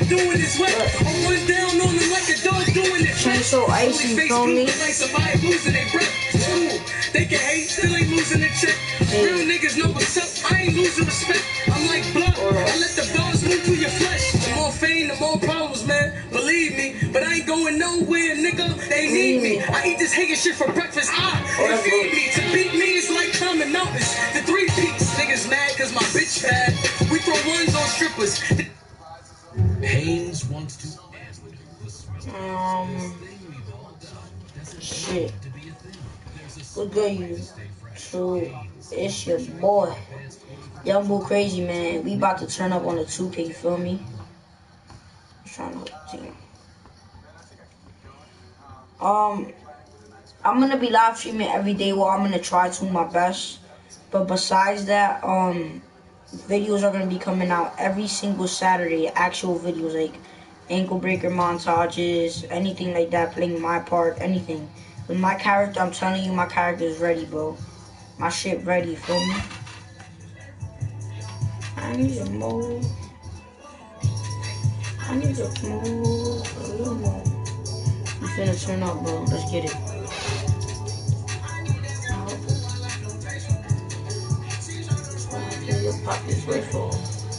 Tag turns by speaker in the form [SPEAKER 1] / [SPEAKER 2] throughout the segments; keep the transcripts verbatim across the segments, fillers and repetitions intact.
[SPEAKER 1] doing this wet. I run down on them like a dog doing it.
[SPEAKER 2] Chain so icy, you feel me?
[SPEAKER 1] They can hate, still ain't losing a check. Real niggas know what's up, I ain't losing respect. I'm like blood, I let the bars move through your flesh. The more fame, the more problems, man. Believe me, but I ain't going nowhere, nigga. They need me. I eat this hating shit for breakfast. Ah, they feed me. To beat me is like climbing mountains. The three peaks, niggas mad cause my bitch bad. We throw ones on strippers.
[SPEAKER 3] Haynes wants to
[SPEAKER 2] Um, shit. What good you? So, it's your boy, Young Bull Crazy, man. We about to turn up on the two K, you feel me? I'm trying to hook the team. Um, I'm gonna be live streaming every day. Well, I'm gonna try to my best. But besides that, um, videos are gonna be coming out every single Saturday. Actual videos like ankle breaker montages, anything like that, playing my part, anything. With my character, I'm telling you, my character is ready, bro. My shit ready, you feel me? I need to move. I need to move a little more. You finna turn up, bro. Let's get it. Okay, pop this rifle.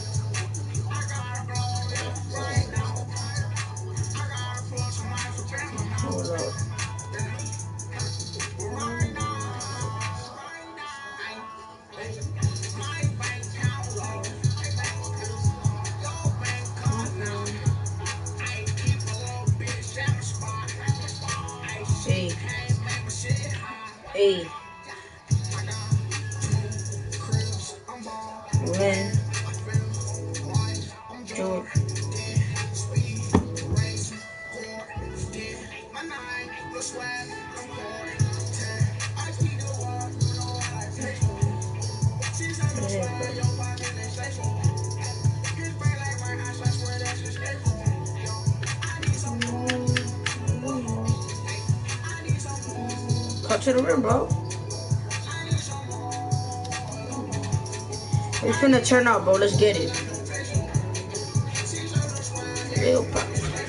[SPEAKER 2] Hold up. Hey. Hey. When. George. Cut to the rim, bro. We finna turn out, bro. Let's get it. Real pop.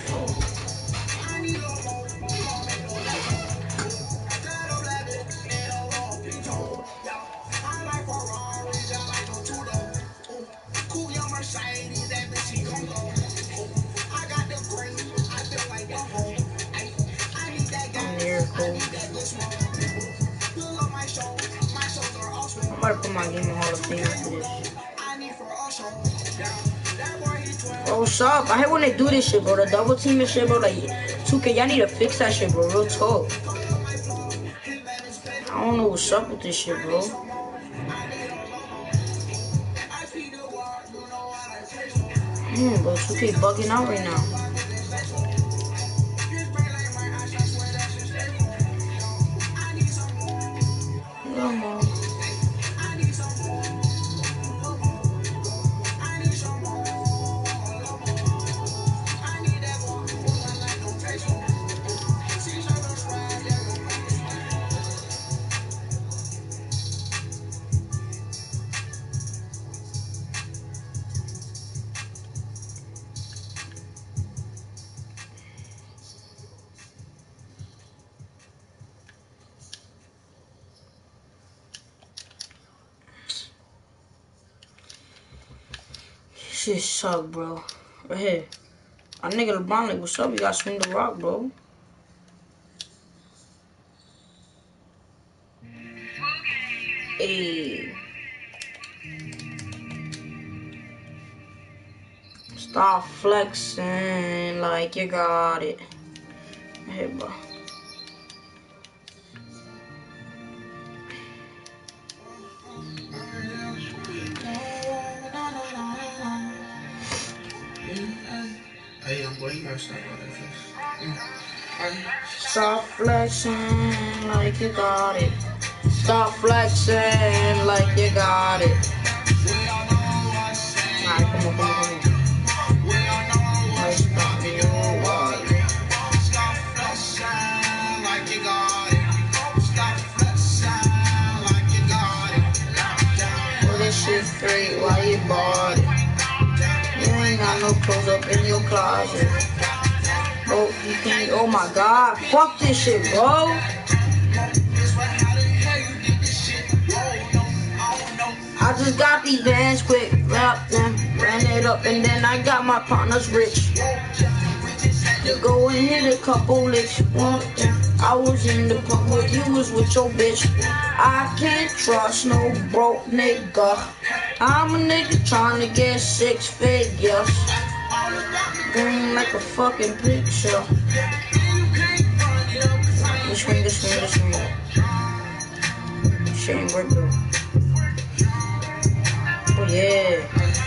[SPEAKER 2] I'm about to put my game in Hall of Fame after this. Bro, what's up? I hate when they do this shit, bro. The double team and shit, bro. Like, two K, y'all need to fix that shit, bro. Real talk. I don't know what's up with this shit, bro. Hmm, bro, two K bugging out right now. Come on. Shit suck, bro. Right here. A nigga LeBron like, what's up? You gotta swing the rock, bro. Hey. Stop flexing like you got it. Right here, bro.
[SPEAKER 4] Hey, young boy, you gotta stop all that flex.
[SPEAKER 2] Stop flexing like you got it. Stop flexing like you got it. Alright, come on, come on, come on. Stop you what?
[SPEAKER 4] Stop flexing like you got it. Stop flexing like you got it.
[SPEAKER 2] Well, this shit straight, why you bought it? You ain't got no clothes up in your closet. Oh, you can't. Oh my God. Fuck this shit, bro. I just got these bands quick, wrapped them, ran it up, and then I got my partners rich. You go and hit a couple licks. I was in the pub with you was with your bitch. I can't trust no broke nigga. I'm a nigga trying to get six figures. Green like a fucking picture. This swing, this swing, this swing. Shane Ricker. Oh yeah.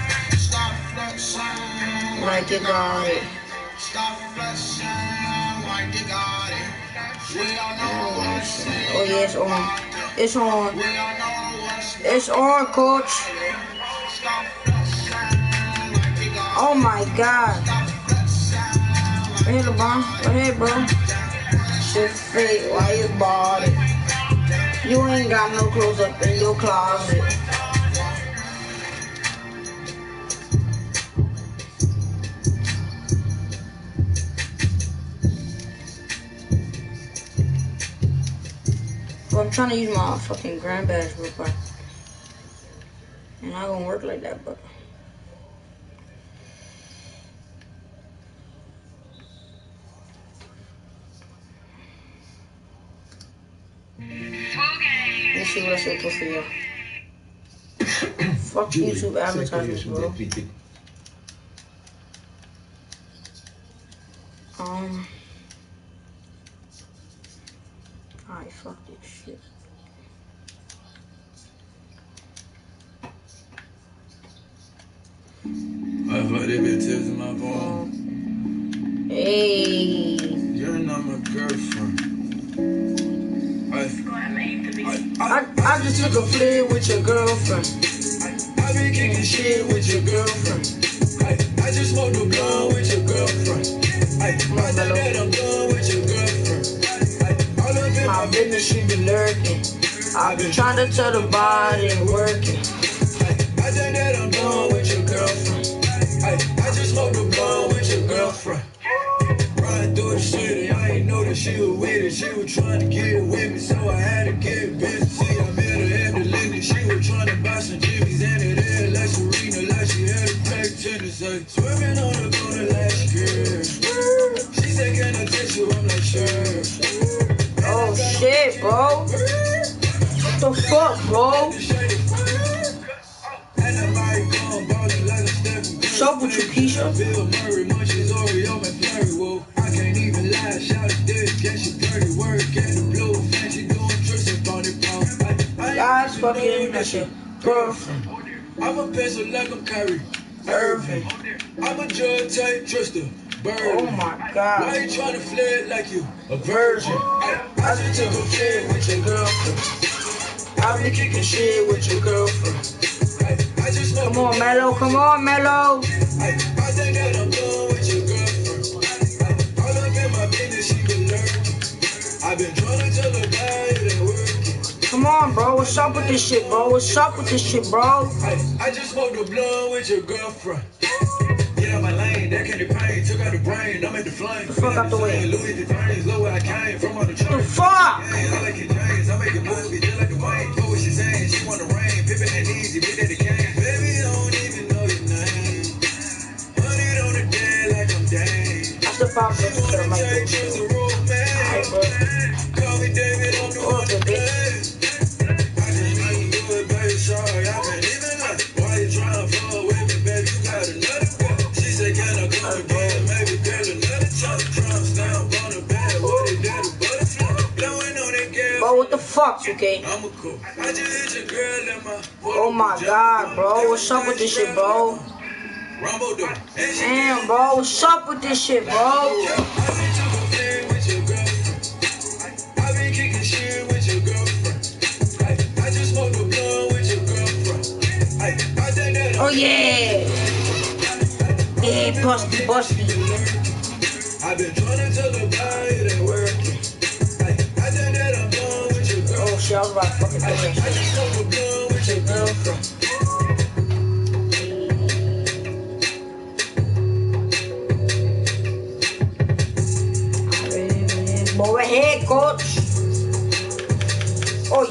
[SPEAKER 2] Like you got it. Oh yeah, it's on. It's on. It's on, coach. Oh my God. Right here, LeBron. Right here, bro. Shit fake. Why you bought it? You ain't got no clothes up in your closet. Well, I'm trying to use my fucking grand badge real quick. And not gonna work like that, but. Let's see what I should put for you. Fuck YouTube advertisements, bro. Um. Alright, fuck this shit.
[SPEAKER 5] I fuck they bitch tips in my phone.
[SPEAKER 2] Um, hey.
[SPEAKER 5] You're not my girlfriend. I,
[SPEAKER 2] I, I just took a flick with your girlfriend.
[SPEAKER 5] I been kicking shit with your girlfriend. I, I just smoked a blunt with your girlfriend. I, I said that I'm done with your girlfriend. I, all up in
[SPEAKER 2] My
[SPEAKER 5] my
[SPEAKER 2] business, she be lurking. I been trying to tell the body and working.
[SPEAKER 5] I said that I'm done with your girlfriend. I, I just smoked a blunt with your girlfriend. Riding through the city, I ain't know that she was with it. She was trying to get with me, so I had to get busy. See, I met her at the Lindy. She was trying to buy some Jimmy's and it had like Serena, like she had a pack tennis. Like swimming on the corner last year. She said, can I text you? I'm like, sure.
[SPEAKER 2] Oh shit, bro. What the fuck, bro? What's up with you, Keisha?
[SPEAKER 5] Bill Murray, munches Oreo and Flurry. Whoa, I can't even lie. Shout it this, get your dirty work, get the blue fancy doing tricks up on it, bro.
[SPEAKER 2] Guys, fucking that's your girlfriend.
[SPEAKER 5] I'm a pencil like I'm Kyrie Irving. I'm a drug type trister. Bird.
[SPEAKER 2] Oh my
[SPEAKER 5] Why
[SPEAKER 2] God.
[SPEAKER 5] you trying to flirt like you a virgin? I, I just took a shit with your girlfriend. I been kicking shit with your girlfriend. I, I just
[SPEAKER 2] Come on, Mello. Come on, Mello.
[SPEAKER 5] I, I think that I'm done with your girlfriend. I, all up in my business, she been lurking. I've been trying to tell her that it ain't working.
[SPEAKER 2] Come on, bro. What's up with this shit, bro? What's up with this shit, bro?
[SPEAKER 5] I, I just smoked a blunt with your girlfriend. Get out my lane, that candy pain, took out the brain, I'm at the flame.
[SPEAKER 2] The fuck out the way.
[SPEAKER 5] Louis the James, low where I came from on the train.
[SPEAKER 2] The fuck?
[SPEAKER 5] I like it James, I make a movie just like the Wayne. Know what she saying, she want the rain, pippin' that easy, bitch at the game. Baby, I don't even know your name. Honey on the dead like I'm Dane.
[SPEAKER 2] That's the problem with the mic. Alright, bro.
[SPEAKER 5] Call me David, I'm the
[SPEAKER 2] Oh,
[SPEAKER 5] one to
[SPEAKER 2] the
[SPEAKER 5] play.
[SPEAKER 2] bitch.
[SPEAKER 5] I just ain't good, baby, sorry, I can't even lie. Why you trying to fuck with me, baby, you got another girl. She said, can I come again? Maybe girl, another time. Trump stamp on the bed, what it did, a butterfly. Blowing on that girl.
[SPEAKER 2] Bro, what the fuck, okay?
[SPEAKER 5] I'm a cool. I just hit your girl in my.
[SPEAKER 2] Oh my God, bro. What's up with this shit, bro?
[SPEAKER 5] Rumble though. And she
[SPEAKER 2] Damn, bro. What's up with this shit, bro?
[SPEAKER 5] I just took a flirt with your girlfriend. I been kicking shit with your girlfriend. I, I just smoked a blunt with your girlfriend. I, I think that
[SPEAKER 2] Oh yeah. Yeah, busty, busty.
[SPEAKER 5] I've been trying to tell the guy it ain't working. I, I think that I'm done with your girl.
[SPEAKER 2] Oh shit, I was about to fucking do
[SPEAKER 5] I, I
[SPEAKER 2] that
[SPEAKER 5] just
[SPEAKER 2] shit.
[SPEAKER 5] smoked a blunt with your girlfriend.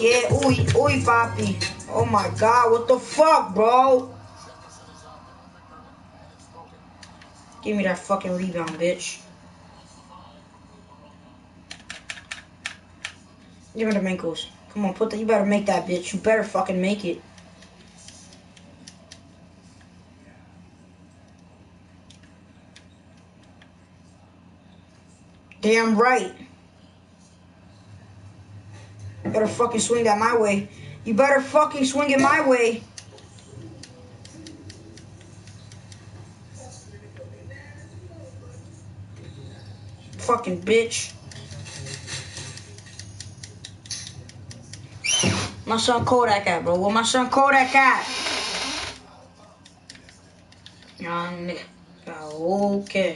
[SPEAKER 2] Yeah, ooh, ooh, papi. Oh my God, what the fuck, bro? Give me that fucking rebound, bitch. Give me the ankles. Come on, put that. You better make that, bitch. You better fucking make it. Damn right. You better fucking swing that my way. You better fucking swing it my way. Fucking bitch. My son Kodak at, bro. Where my son Kodak at? Young nigga. Okay.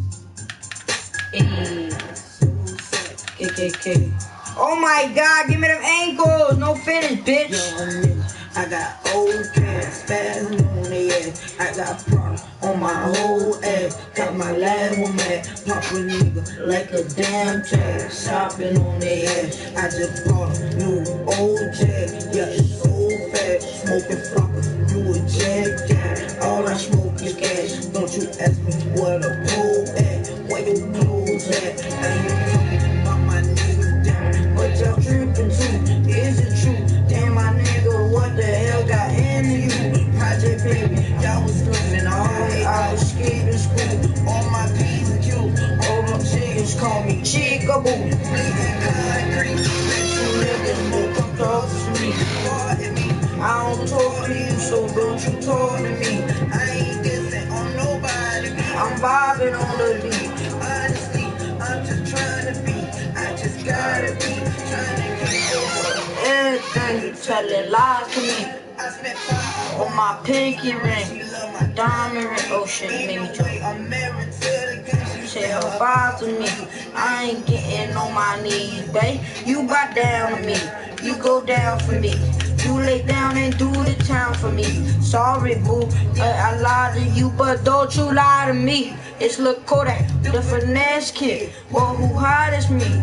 [SPEAKER 2] Hey. K K K. Oh my God, give me them ankles. No finish, bitch.
[SPEAKER 5] I got old cats, fast on the ass. I got product on my whole ass. Got my last one mad, pop a nigga like a damn tag. Shopping on the ass. I just bought a new old jag. Yeah, it's old fat. Smoking flopper, you a jag jag. All I smoke is gas. Don't you ask me where the pole at, where your clothes at. And you talking about my niggas down, but y'all tripping too. Is it true? Damn, my nigga, what the hell got into you? Project baby, y'all was screaming all day. I was skipping school. All my P's and Q's. All them chickens call me Chickaboo. Bleeding concrete. Let you niggas know, come talk to me. Pardon me. I don't talk to you, so don't you talk to me. I ain't dissing on nobody. I'm vibing on the beat. Honestly, I'm just trying to be. I just gotta be trying to get over.
[SPEAKER 2] Everything you telling lies to me. On my pinky ring, diamond ring. Oh shit, you made me joke. Say her bye to me. I ain't getting on my knees, babe. You bow down to me. You go down for me. You lay down and do the town for me. Sorry, boo, uh, I lied to you, but don't you lie to me. It's Lil Kodak, the finesse kid. Well, who hot as me?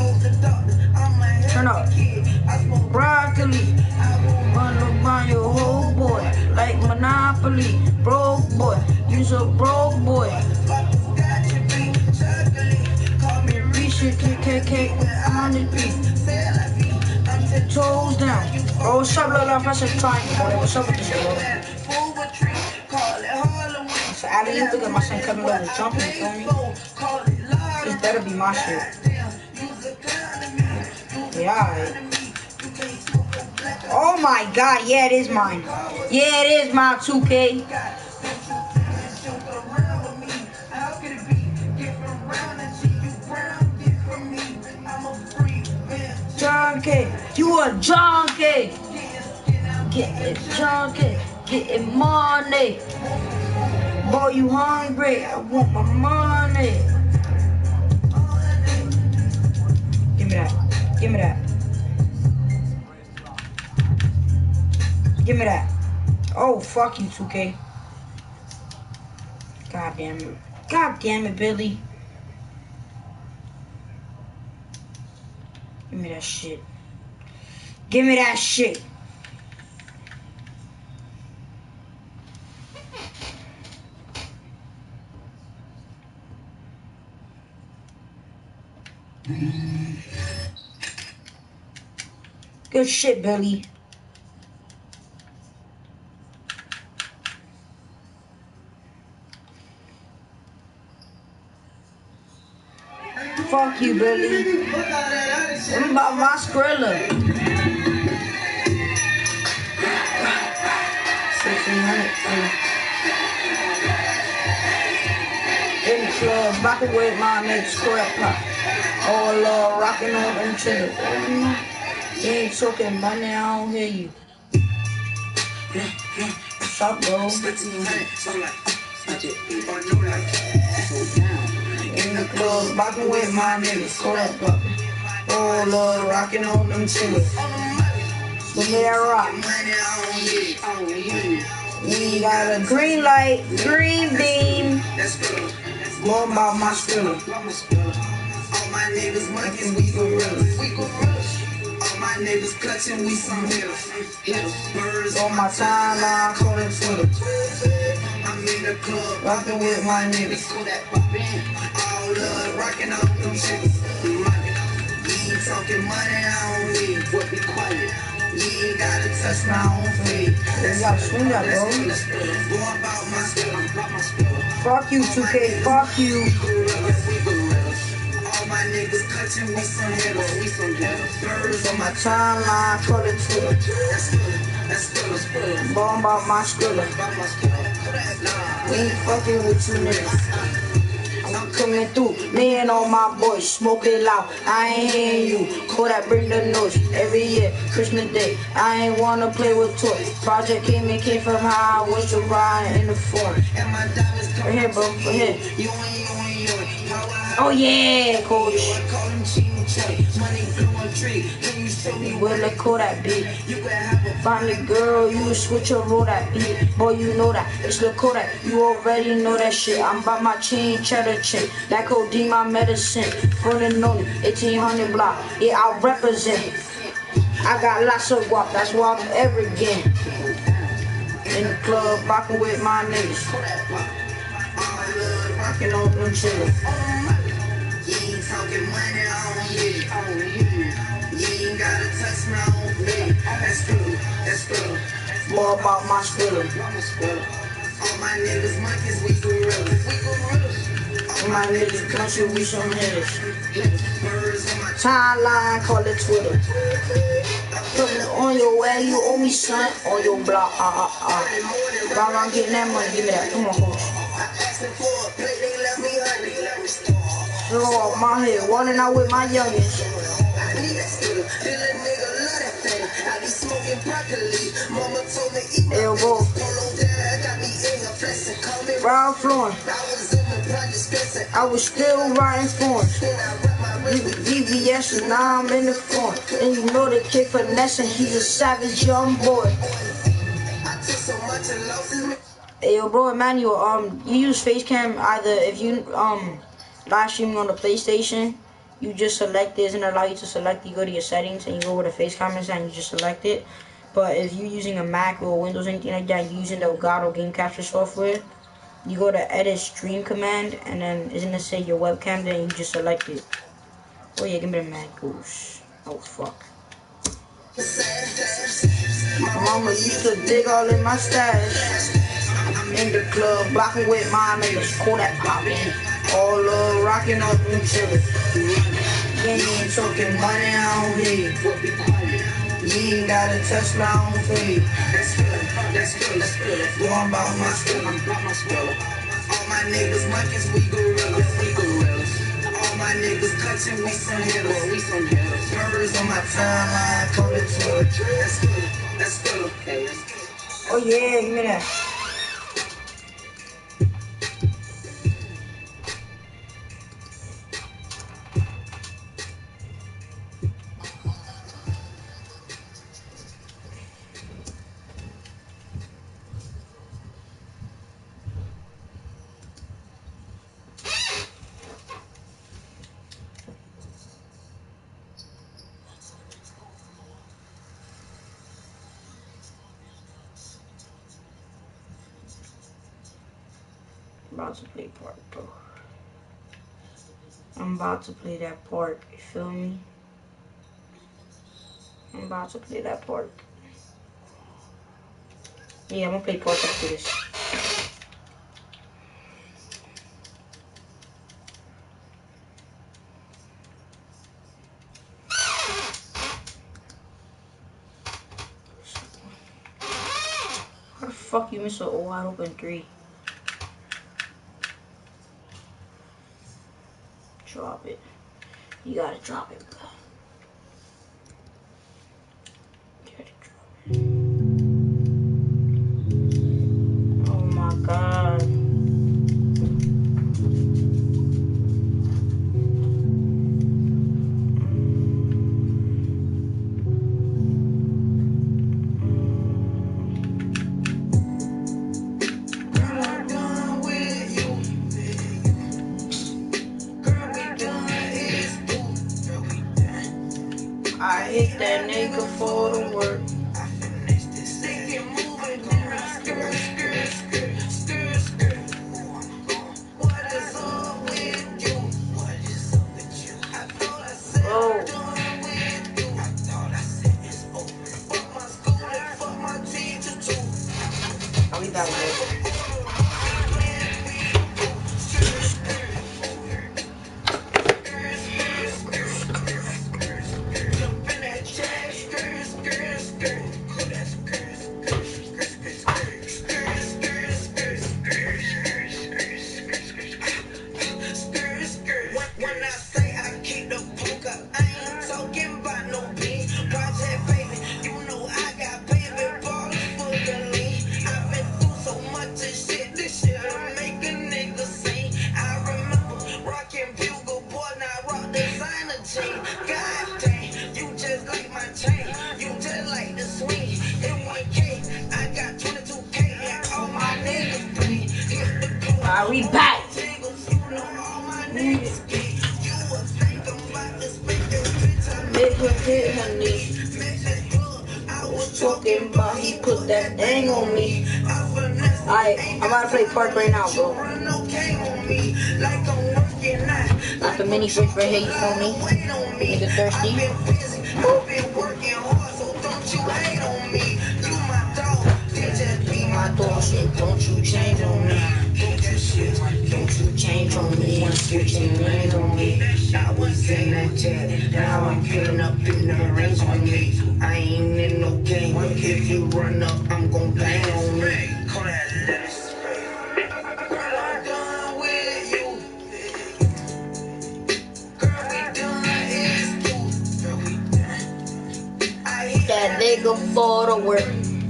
[SPEAKER 2] Turn up. Broccoli. Run around your whole boy like Monopoly. Broke boy, you's a broke boy. Call me Risha K K K on the beat. Toes down. Bro, what's up, little love? That's a triangle, bro. What's up with this, bro? So, Ali, you look at my son coming over and jumping, you feel me? This better be my shit. Yeah, alright. Oh my God, yeah, it is mine. Yeah, it is mine, two K. John K, you a John K. Get it, John K. Getting money. Boy, you hungry? I want my money. Give me that. Give me that. Give me that. Oh, fuck you, two K. God damn it. God damn it, Billy. Give me that shit. Give me that shit. Good shit, Billy. Fuck you, Billy. I'm about my Skrilla. sixteen hundred. In the club, rockin' with my mates, crap pop. Oh Lord, rockin' on them chillin'. You ain't talking money, I don't hear you. What's up, bro? In the club, rockin' with my niggas, crap pop. Oh Lord, rockin' on them chillin'. Give me that rock. We got a green light, green beam. More about my Skrilla.
[SPEAKER 5] All my niggas monkeys, we gorillas. We gorillas. All my
[SPEAKER 4] my niggas clutching, we some hitters. Hitters. Birds
[SPEAKER 2] On my timeline, call it Twitter.
[SPEAKER 4] I'm in the club,
[SPEAKER 2] Rockin' with my niggas.
[SPEAKER 4] all love, rocking out them chicks. Money. You ain't talking money, I don't need. What be quiet? You ain't gotta touch my own feet.
[SPEAKER 2] You gotta swing that, bro.
[SPEAKER 4] Go about my skill, about my skill.
[SPEAKER 2] Fuck you, two K. Fuck you.
[SPEAKER 4] All my niggas clutching, we some hitters, we some hitters. Birds
[SPEAKER 2] On my timeline, call it Twitter.
[SPEAKER 4] That's good, that's good, that's good.
[SPEAKER 2] Bomb about my skrilla.
[SPEAKER 4] About my skill.
[SPEAKER 2] We ain't fucking with you niggas. I'm coming through, me and all my boys, smoke it loud. I ain't hearing you. Call that bring the noise. Every year, Christmas Day, I ain't wanna play with toys. Project came and came from how I was to ride in the form.
[SPEAKER 4] And my diamonds come
[SPEAKER 2] Right here, bro. Right here.
[SPEAKER 4] you and you and you.
[SPEAKER 2] Oh yeah, coach.
[SPEAKER 4] Call them cheating check. Money growing tree. Can you show me
[SPEAKER 2] Where the call that beat?
[SPEAKER 4] you can have a
[SPEAKER 2] Find a girl, you switch your roll that beat. Boy, you know that. It's the Kodak. You already know that shit. I'm by my chain, cheddar chin. That codeine, my medicine. For the known, eighteen hundred block. Yeah, I represent. I got lots of guap. That's why I'm arrogant. In the club, rocking with my niggas. Rocking on them chillin'.
[SPEAKER 4] You ain't talking money, I don't get it. I don't hear you. You ain't gotta touch my own feet. That's good, that's good.
[SPEAKER 2] More about my skrilla.
[SPEAKER 4] All my niggas monkeys, we gorillas. We gorillas.
[SPEAKER 2] My niggas country, we some hitters.
[SPEAKER 4] Birds on my
[SPEAKER 2] Timeline, call it Twitter. Put it on your way, you owe me son. On your block, uh uh uh. While I'm getting that money, give me that. Come on, coach.
[SPEAKER 4] asking for a plate, they let me honey.
[SPEAKER 2] Throw off my head, running out with my youngins.
[SPEAKER 4] I need that still. Feel a nigga love that thing. I be smoking broccoli. Mama told me eat my
[SPEAKER 2] Elbow,
[SPEAKER 4] polo dad. Got me in a flexing. Call me
[SPEAKER 2] Ralph Lauren.
[SPEAKER 4] I was in the project stressing.
[SPEAKER 2] I was still riding forms.
[SPEAKER 4] Then I wrap my wrist with
[SPEAKER 2] D V S and now I'm in the form. And you know the kid finessing, he's a savage young boy.
[SPEAKER 4] I took so much and lost it.
[SPEAKER 2] Hey, yo, bro, Emmanuel, um, you use Facecam either if you um live streaming on the PlayStation, you just select it, and allow you to select. You go to your settings and you go where the face camera is, and you just select it. But if you're using a Mac or Windows, anything like that, using the Elgato game capture software, you go to edit stream command, and then it's gonna say your webcam, then you just select it. Oh yeah, give me the Mad Goose. Oh fuck. My mama used to dig all in my stash. In the club, blocking with my niggas, call that poppin'. All love, rockin' up them chillin'. You ain't talking money, I don't hear you. You ain't gotta touch my own feet.
[SPEAKER 4] That's good, that's good, that's good.
[SPEAKER 2] Going about my
[SPEAKER 4] Still, I'm about my skill. All my niggas monkeys, we gorillas, we gorillas. All my niggas clutching, we some hitters, we some hitters. Birds on my timeline, call it Twitter. That's good, that's good, okay, that's good.
[SPEAKER 2] Oh yeah, give me that. I'm about to play part, bro. I'm about to play that part, you feel me? I'm about to play that part. Yeah, I'm gonna play part after this. How the fuck you miss a wide open three? Drop it. You gotta drop it, bro. You gotta drop it. Oh my god. hit that nigga for the work. Oh. I'll be back with it. Are we back? Nigga hit her knee. I was talking about he put that thing on me. Alright, I'm about to play Park right now, bro. Got the mini fridge right here, you feel me? Nigga thirsty. My dog shit, don't you change on me. Don't you change on me. I'm switching lanes on me. I was in that jet, now I'm pulling up in the range on me. I ain't in no game. If you run up, I'm gon' bang on me. Call that lettuce. Girl, I'm done with you. Girl, we done is you. Girl, we done. I hit that nigga for the work.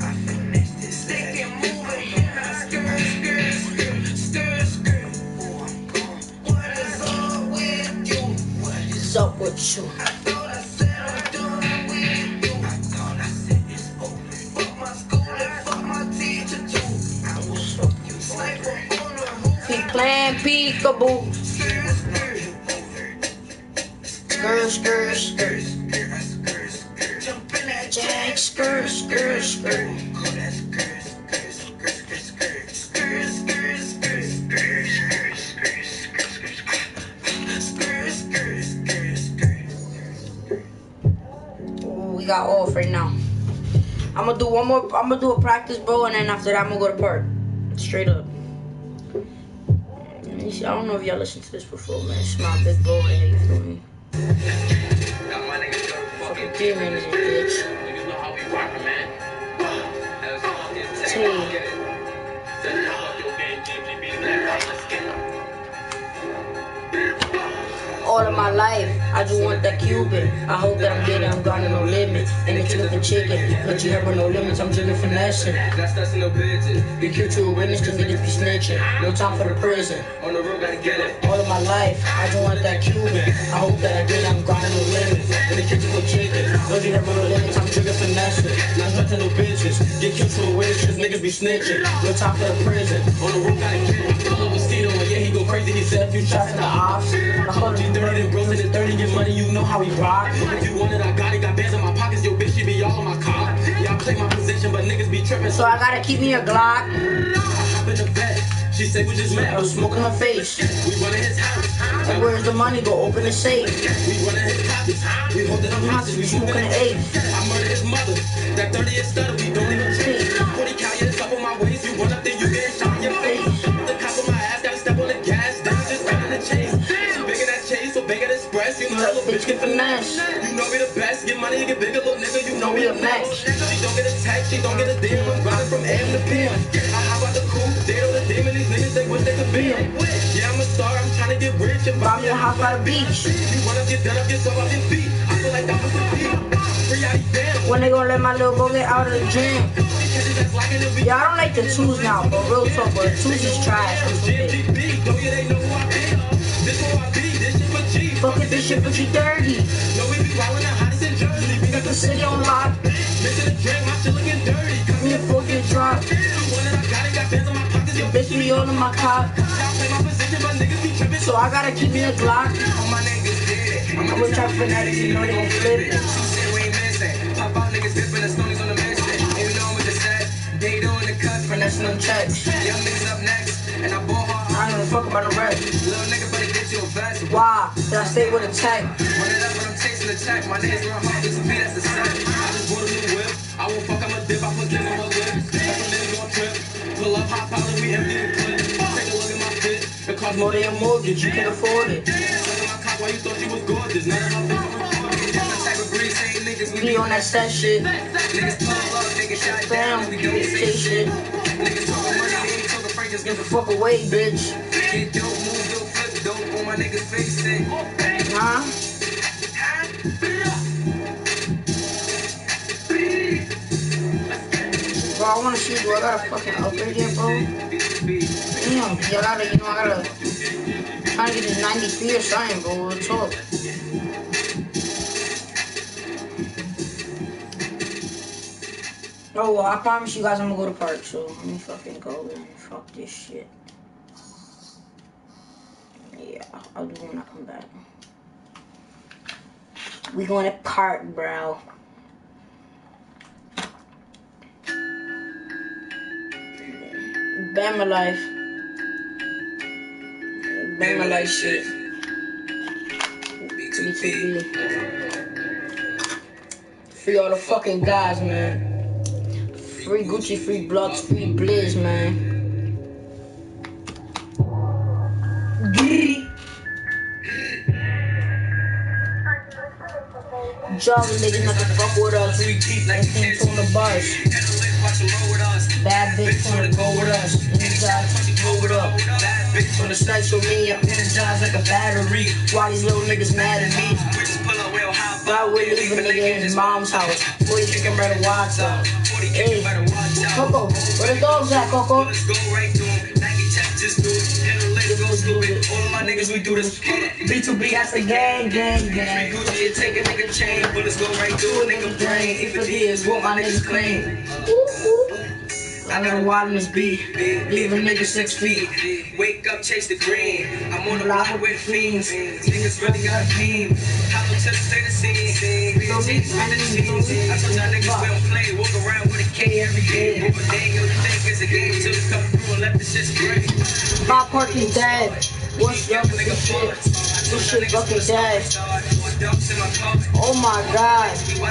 [SPEAKER 2] Up with you. I thought I said I'm done with you. I thought I said it's over. Fuck my school and fuck my teacher too. I will show you sniper on the roof. He playing peekaboo. Skirt, skirt, skirt. Jump in that jack. Skirt, skirt, skirt. We got off right now. I'm gonna do one more. I'm gonna do a practice, bro, and then after that, I'm gonna go to park. Straight up. I don't know if y'all listened to this before, man. It's my big bro right here, you feel me? Fucking demon in this bitch. T. All of my life, I just want that Cuban. I hope that I'm getting, I'm grinding no limits. And it's looking chicken, but you have no limits, I'm drinking finessing.
[SPEAKER 5] That's that's no bitches.
[SPEAKER 2] Be cute to a witness, cause niggas be snitching. No time for the prison.
[SPEAKER 5] On the road, gotta get it.
[SPEAKER 2] All of my life, I just want that Cuban. I hope that I get, I'm grinding no limits. And it's looking for chicken, but you have no limits, I'm drinking finessing. Not nothing no bitches. Get cute to a witness, cause niggas be snitching. No time for the prison.
[SPEAKER 5] On the road, gotta get it. Pull up a seat on, yeah, he go crazy. He said a few shots in the ops.
[SPEAKER 2] I hold you
[SPEAKER 5] thirty, then gross in the thirty, get money, you know how we rock. If you want it, I got it. Got bands in my pockets, yo, bitch, she be all on my car. Yeah, I play my position, but niggas be tripping.
[SPEAKER 2] So I gotta keep me a Glock.
[SPEAKER 5] I hop in the bed. She say we just met.
[SPEAKER 2] I was smoking her face.
[SPEAKER 5] We run in his house.
[SPEAKER 2] Like, where's the money? Go open the safe.
[SPEAKER 5] We run in his pockets. We holding them hostage. We
[SPEAKER 2] Smoking
[SPEAKER 5] smoking
[SPEAKER 2] the
[SPEAKER 5] it.
[SPEAKER 2] eighth.
[SPEAKER 5] I murdered his mother. That thirty is stutter. We don't even change. forty cal, yeah, it's up on my waist. You run up there, you get shot in your face. The cop on my ass, gotta step on the gas. Then just running the chase. She bigger that chase, so bigger the express. You know, little bitch get finesse. You know we the best. Get money, you get bigger, little nigga. You know we the next. She don't get a text, she don't get a damn. I'm grinding from A M to P M. I hop out the coupe, they know the demon. These niggas, they wish they could be him. Yeah, I'm a star, I'm trying to get rich and buy me a house by the beach. You wanna get done up, get so off your feet. I feel like that was the beat. Free out these damn.
[SPEAKER 2] When they gonna let my little bro get out of the gym? Yeah, I don't like the twos now, but real talk, but the twos is trash. Fuck it, this shit for you dirty. Got the city on lock. Me a four get dropped. Your bitch be all in my cock. So I gotta keep me a Glock. I'm with trap fanatics, you know they gon' flip it.
[SPEAKER 1] dancing. Pop out niggas dipping the stonies on the mansion. And you know I'm with the set. They doing the cut, finessing them checks. Young niggas up next, and I ball hard.
[SPEAKER 2] I don't give a fuck about the rest.
[SPEAKER 1] Little nigga better get you a vest.
[SPEAKER 2] Why? Did I stay with a tech?
[SPEAKER 1] Run it up when I'm chasing the check. My niggas run hard, it's a beat, that's the set. I just bought a new whip. I won't fuck, I'm a dip. I put kids on my lips. That's a niggas on trip. Pull up, hop out, and we empty the clip. Take a look at my fit. It costs
[SPEAKER 2] More than your mortgage, you can afford it.
[SPEAKER 1] Sucking my cock while you thought you was gorgeous. None of my bitches were gorgeous. The type of breed, same niggas we
[SPEAKER 2] Be on that set shit.
[SPEAKER 1] Niggas pull up, niggas shot down.
[SPEAKER 2] Bam,
[SPEAKER 1] We
[SPEAKER 2] you
[SPEAKER 1] don't say
[SPEAKER 2] say
[SPEAKER 1] shit.
[SPEAKER 2] shit.
[SPEAKER 1] Niggas talking money, they ain't talking Frank, just
[SPEAKER 2] Get
[SPEAKER 1] give
[SPEAKER 2] the
[SPEAKER 1] a fuck.
[SPEAKER 2] fuck away, bitch.
[SPEAKER 1] Get dope, move, dope, flip, dope on my niggas' face. It.
[SPEAKER 2] Huh? Bro, I wanna see, do I got a fucking upgrade yet, bro? Damn, I gotta, you know, I gotta try to get this ninety-three or something, bro. Real talk. Oh, well, I promise you guys I'm gonna go to park, so let me fucking go and fuck this shit. Yeah, I'll do it when I come back. We going to park, bro. Bama life. Bama life shit. B two B. Free all the fucking guys, man. Free Gucci, free Blocks, free Blizz, man. Jolly niggas not to fuck with us. Anything from the bus. Bad bitch wanna go with us. Energize, blow it up. Bitch on the social media, energize like a battery. Why these little niggas mad at me? Why we leave a nigga in his mom's house? Boy, you can better watch out. Hey, Coco, where the dogs at, Coco?
[SPEAKER 1] Let's go right through him. Nike check, just do it. Handle let's go stupid. All of my niggas, we do this. B two B, that's the gang, gang, gang. Gucci, it take a nigga chain. Bullets go right through a nigga brain. If it is, what my niggas claim. I got a wild in this beat, leave a nigga six feet. Wake up, chase the green. I'm on the block with fiends. Niggas really got a beam. Hollow tips, say the scene. We don't need to the scenes. I told y'all niggas we don't play. Walk around with a K every day. Over there, you think it's a game till we come through and let the shit spray.
[SPEAKER 2] My parking dead. What's up with this shit? This shit fucking dead. Oh my god.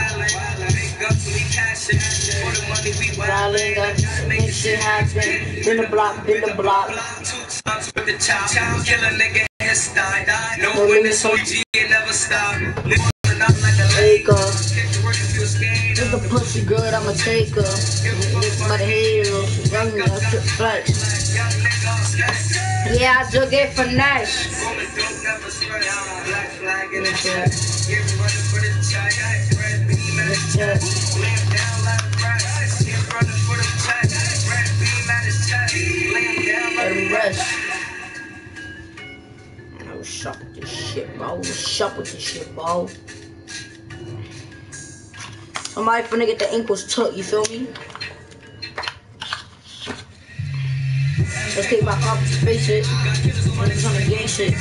[SPEAKER 2] Rallying up, make shit happen. Been the block, been the block. No witness on G and never stop. Take her. If the pussy good, I'ma take her. But hey, young nigga, flex. Yeah, I just get finesse. I was shop with this shit, bro. I was shop with this shit, bro. Somebody finna get the ankles tucked, you feel me? Let's take my cop to face it. I'm just trying to gang shit.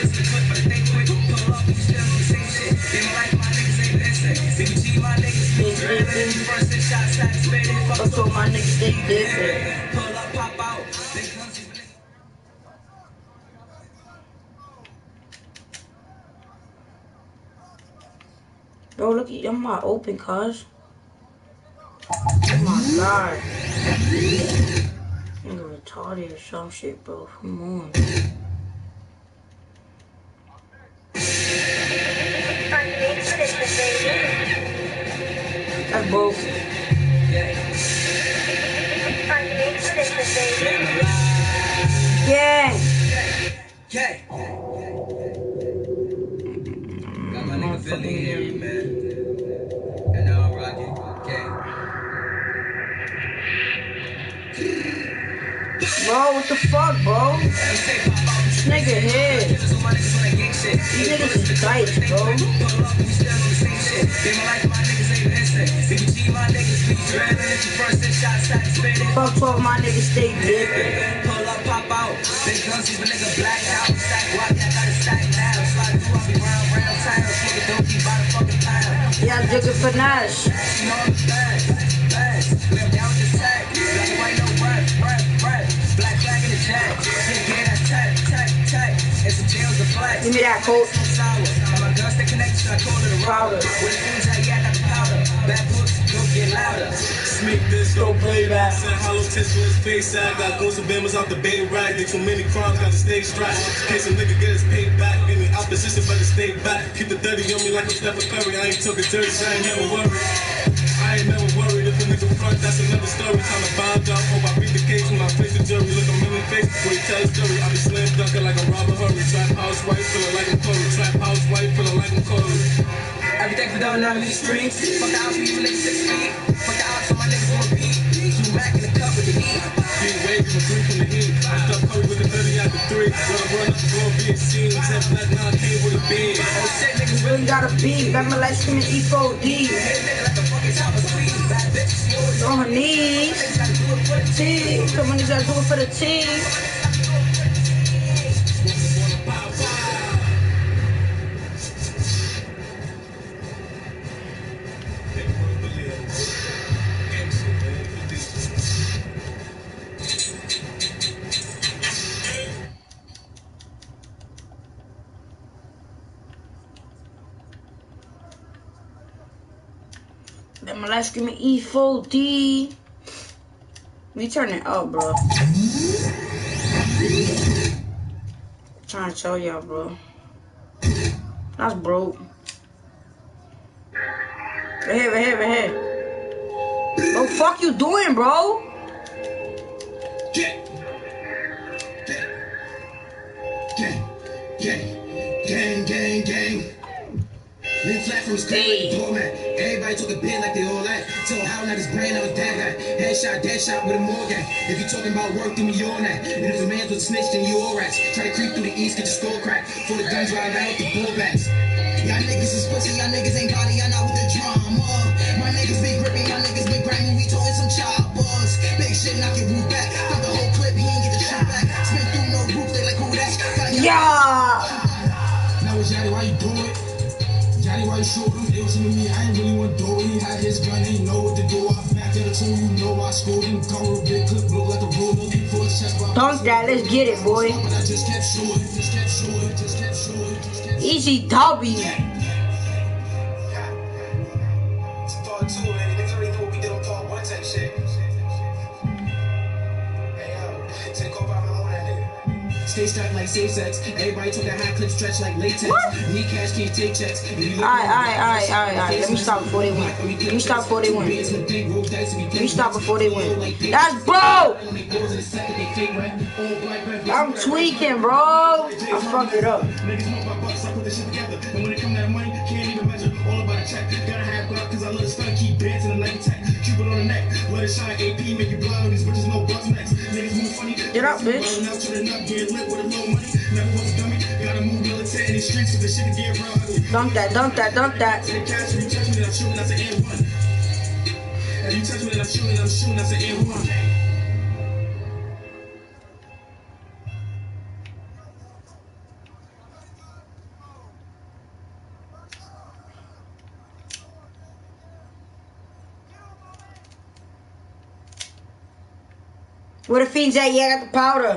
[SPEAKER 2] I told my niggas stay different. Bro, look at I'm not open, cuz. Oh my god. I'm retarded or some shit, bro. Come on. That's both. Yeah.
[SPEAKER 1] Yeah. Got my nigga Billy in here, man. And now I'm rocking.
[SPEAKER 2] Bro, what the fuck, bro? This nigga here. These niggas is tight, bro. Fuck twelve, my niggas stay different.
[SPEAKER 1] Pull up, pop out. Big guns, these nigga black out. Stack walk, I got a stack now. Slide through, I be round, round town. Nigga don't keep by the fucking pound.
[SPEAKER 2] Yeah, Jigga finesse. Give me that coat. Powder.
[SPEAKER 5] Sneak this, don't play that. Send hollow test to his face. I got ghosts of Bama's out the bay right. Did too many crimes, got to stay strapped. Case a nigga get his pay back. Any opposition better stay back. Keep the dirty on me like I'm Stephen Curry. I ain't talking dirty, so I ain't never worried. I ain't never worried if a nigga front, that's another story. Time to bound up, hope I beat the case when I face the jury. Look a million face before you tell a story. I be slam dunking like a Robert Hurry. Trap housewife, feeling like I'm Corey. Trap housewife, feeling like I'm Corey.
[SPEAKER 1] Everything for down in these streets. Fuck the house, we even niggas six feet. Fuck the ops, so my niggas won't beat. Two back in the cup with the heat.
[SPEAKER 5] Being wavy with three from the heat. I stuck Curry with the thirty out the three. Let him run up the floor, being seen. Ten black, nine came with a beam.
[SPEAKER 1] Oh shit, niggas
[SPEAKER 2] Really gotta be. Got my life screaming E four D. On her knees. T. Come on, you gotta do it for the team. Got my life screaming E four D. We turn it up, bro. Trying to show y'all, bro. That's broke. Right here, right here, right here. What the fuck you doing, bro?
[SPEAKER 5] Gang, gang, gang, gang, gang. Lean flat from his crib like a doormat. Everybody talking big like they all that. Tell how like his brain, I was that guy. Headshot, dead shot with a Morgan. If you talking about work, then we on that. And if the man's with a snitch, then you all rats. Try to creep through the east, get your skull cracked. For the guns right out the bullbacks. Y'all niggas is pussy, y'all niggas ain't body, y'all not with the drama. My niggas be gripping, y'all niggas be grinding, we talking some choppers. Big shit, knock your roof back. Got the whole clip, he ain't get the shot back. Spin through no roof, they like who that?
[SPEAKER 2] Yeah.
[SPEAKER 5] Now it's Yachty, why you do it? Yachty, why you shoot him? It was to me, I ain't really want to do it. He had his gun, ain't know what to do. I back at the two, you know I scored him. Cover a big clip, blow like a roller. Before the chest,
[SPEAKER 2] Dunk that, let's get it, boy.
[SPEAKER 5] but I just kept shooting, just kept shooting, just kept shooting, just kept shooting.
[SPEAKER 2] Easy W.
[SPEAKER 5] It's part two, man. Niggas already know what we did on part one type shit. Hey, yo, take off out on that nigga. Stay strapped like safe sex. Everybody took that high clip stretch like latex. Need cash, can't take checks.
[SPEAKER 2] Alright, alright, alright, alright, alright. Let me stop before they win. Let me stop before they win. Let me stop before they win. That's bro! I'm tweaking, bro. I fucked it up.
[SPEAKER 5] Niggas know my bucks, I put this shit together. And when it come to that money, can't even measure. All about a check. Gotta have God, cause I let it start, keep dancing and like a tech. Cupid on the neck, let it shine. A P, make you blind. These bitches know what's next. Niggas move funny.
[SPEAKER 2] Get up, bitch.
[SPEAKER 5] Now turning up, getting lit with a little money. Never was a dummy. Gotta move militant in these streets so the shit can get real ugly.
[SPEAKER 2] Dunk that, dunk that, dunk that.
[SPEAKER 5] Take cash, when you touch me, then I'm shooting, that's an N one. If you touch me, then I'm shooting, I'm shooting, that's an N one.
[SPEAKER 2] Where the fiends at? Yeah, I got the powder.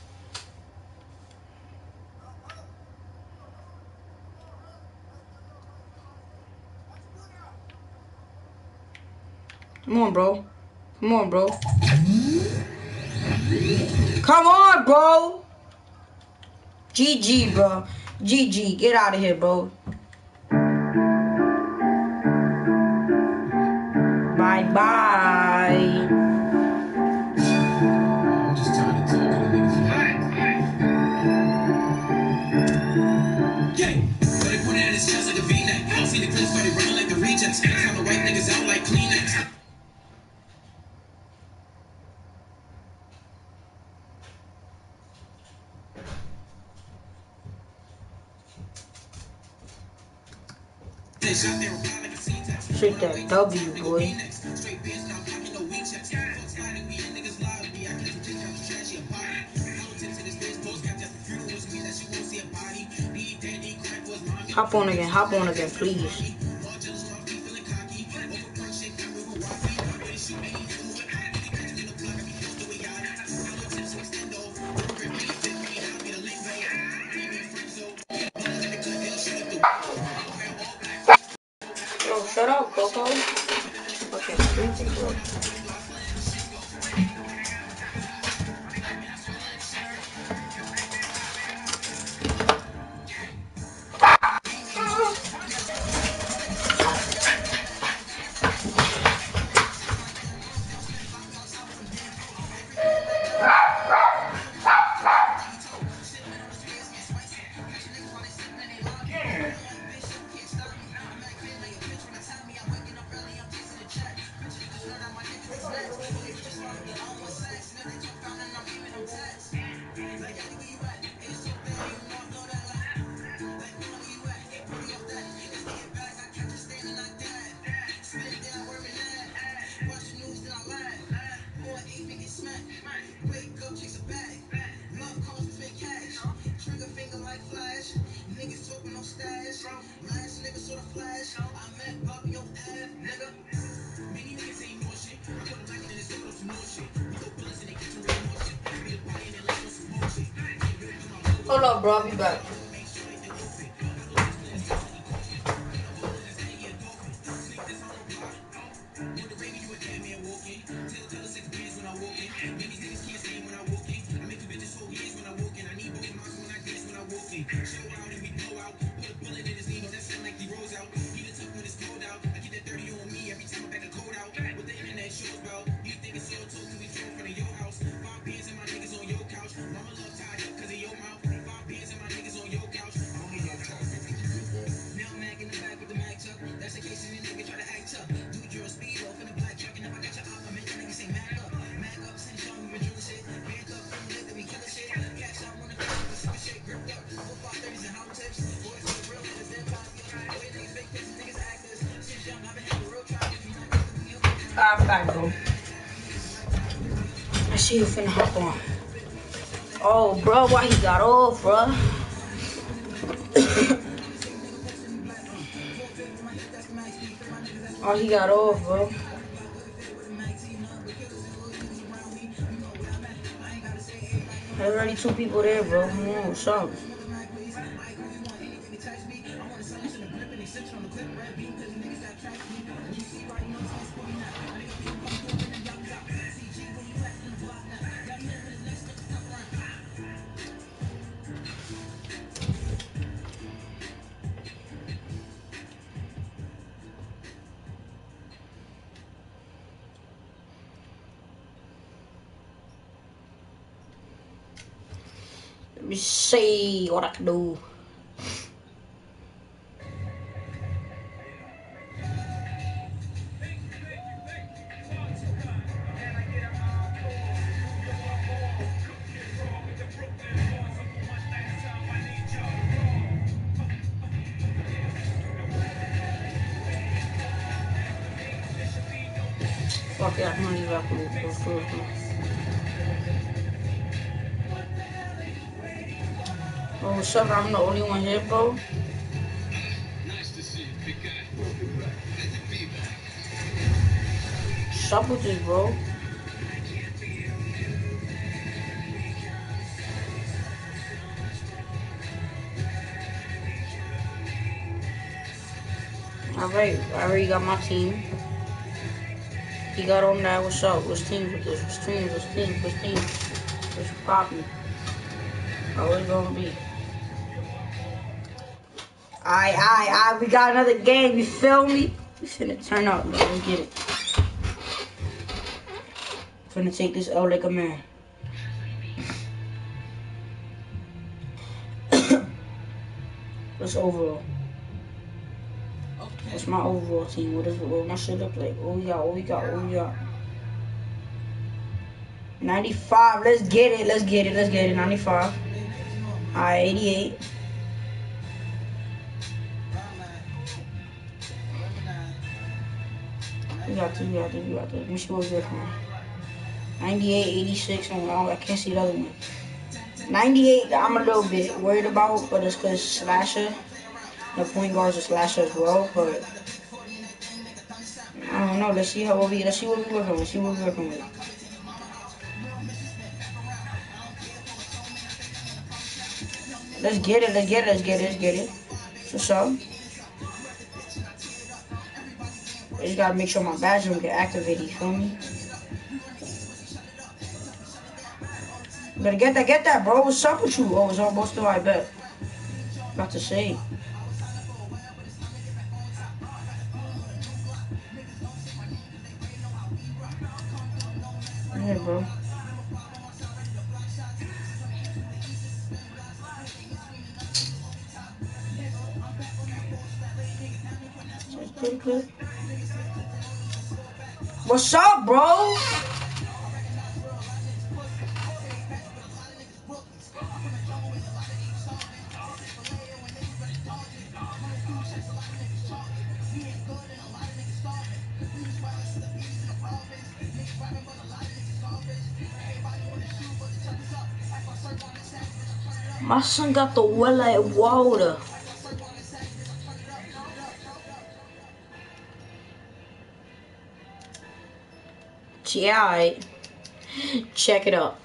[SPEAKER 2] Come on, bro. Come on, bro. Come on, bro. G G, bro. G G. Get out of here, bro. Bye-bye. Shake that W, boy. Hop on again, hop on again, please. Shut up, Coco. Fucking stupid, bro. Hold up, bro. I'll be back. I'm back, bro. I see you finna hop on. Oh, bro, why he got off, bro? Oh, he got off, bro. There's already two people there, bro. Come on, what's up? Let me see what I can do. Fuck it, I can leave out the Oh, what's up? I'm the only one here, bro.
[SPEAKER 3] Nice to see you, big guy.
[SPEAKER 2] What's up with this, bro? Alright, I already got my team. He got on that. What's up? What's teams with this? What's teams? What's teams? What's teams? What's poppin'? How it's gonna be? Alright, alright, alright. We got another game. You feel me? We finna turn up, bro. Let's get it. Finna take this L like a man. What's overall? What's my overall team? What is it? What my shit look like? What we got? What we got? What we got? ninety-five. Let's get it. Let's get it. Let's get it. ninety-five. Alright, eighty-eight. We got two. We got two. We got two. Let me see what we're from. ninety-eight, eighty-six, and oh, I can't see the other one. ninety-eight, I'm a little bit worried about, but it's because Slasher. The point guard's a Slasher as well, but I don't know. Let's see how we. Let's see what we're working with. Let's see what we're working with. Let's get it. Let's get it. Let's get it. Let's get it. What's up? I just gotta make sure my badge don't get activated, you feel me? Better get that, get that, bro. What's up with you? Oh, it's almost still, I bet. About to say. Yeah, bro. What's up, bro? My son got the well like water. Yeah, alright. Check it out.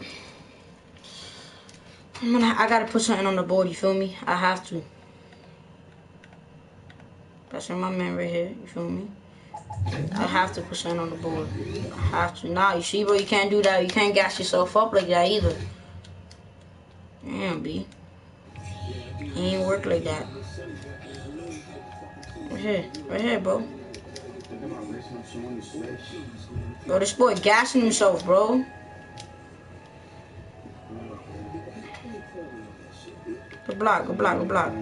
[SPEAKER 2] I'm gonna, I gotta put something on the board, you feel me? I have to. That's my man right here, you feel me? I have to put something on the board. I have to. Nah, you see, bro, you can't do that. You can't gas yourself up like that either. Damn, B. He ain't work like that. Right here, right here, bro. Bro, this boy gassing himself, bro. Go block, go block, go block.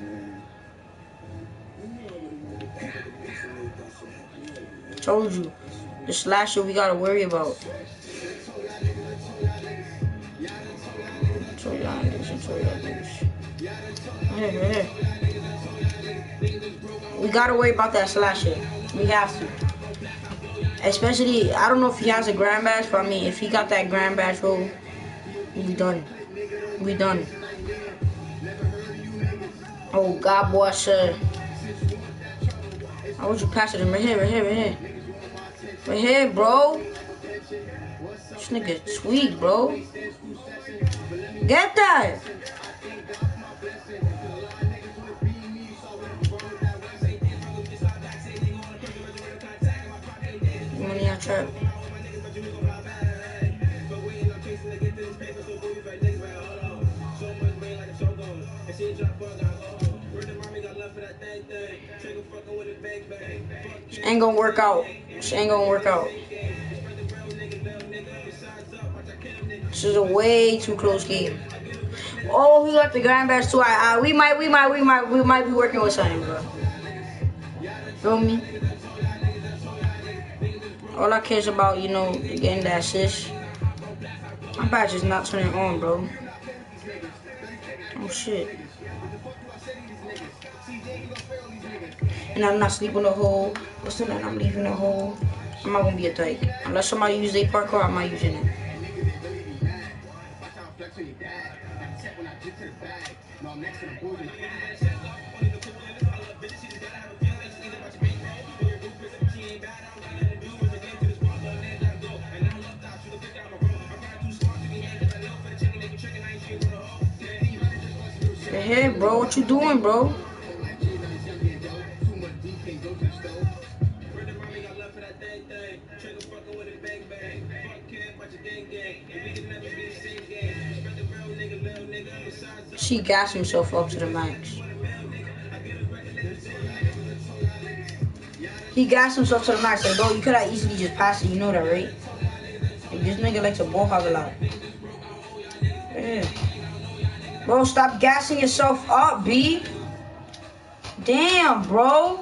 [SPEAKER 2] Told you, the slasher we gotta worry about. Show y'all niggas, show y'all niggas. Right here, right here. We gotta worry about that slasher. We have to. Especially, I don't know if he has a grand badge, but I mean, if he got that grand badge, bro, we done. We done. Oh, God, boy, sir. How would you pass it? Right here, right here, right here. Right here, bro. This nigga sweet, bro. Get that. Money I trap. This ain't gonna work out. This ain't gonna work out. This is a way too close game. Oh, he got the grand badge too. I, I, we might, we might, we might, we might be working with something, bro. Feel me? All I care is about, you know, getting that assist. My badge is not turning on, bro. Oh shit. And I'm not sleeping the hole. What's the name? I'm leaving the hole. I'm not gonna be a dyke. Unless somebody use their parkour, I'm not using it. Hey, bro, what you doing, bro? She gassed himself up to the max. He gassed himself to the max. Like, bro, you could have easily just passed it. You know that, right? Like, this nigga likes to ball hog a lot. Yeah. Bro, stop gassing yourself up, B. Damn, bro.